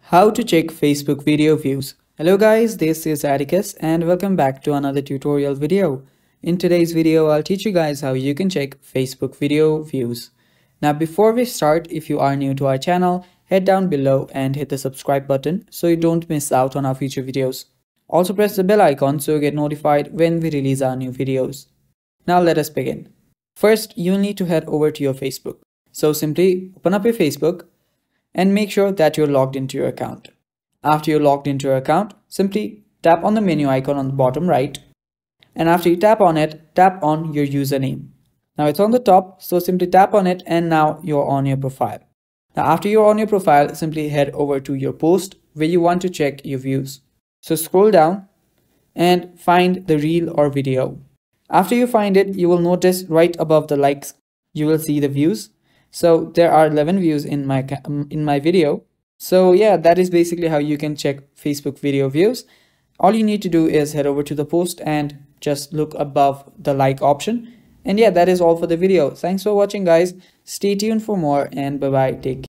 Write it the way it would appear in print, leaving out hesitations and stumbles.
How to check Facebook video views. Hello guys, this is Atticus and welcome back to another tutorial video. In today's video, I'll teach you guys how you can check Facebook video views. Now before we start, if you are new to our channel, head down below and hit the subscribe button so you don't miss out on our future videos. Also press the bell icon so you get notified when we release our new videos. Now let us begin. First, you'll need to head over to your Facebook. So simply open up your Facebook and make sure that you're logged into your account. After you're logged into your account, simply tap on the menu icon on the bottom right. And after you tap on it, tap on your username. Now it's on the top, so simply tap on it and now you're on your profile. Now after you're on your profile, simply head over to your post where you want to check your views. So scroll down and find the reel or video. After you find it, you will notice right above the likes, you will see the views. So there are 11 views in my video. So yeah, that is basically how you can check Facebook video views. All you need to do is head over to the post and just look above the like option. And yeah, that is all for the video. Thanks for watching guys. Stay tuned for more and bye bye. Take care.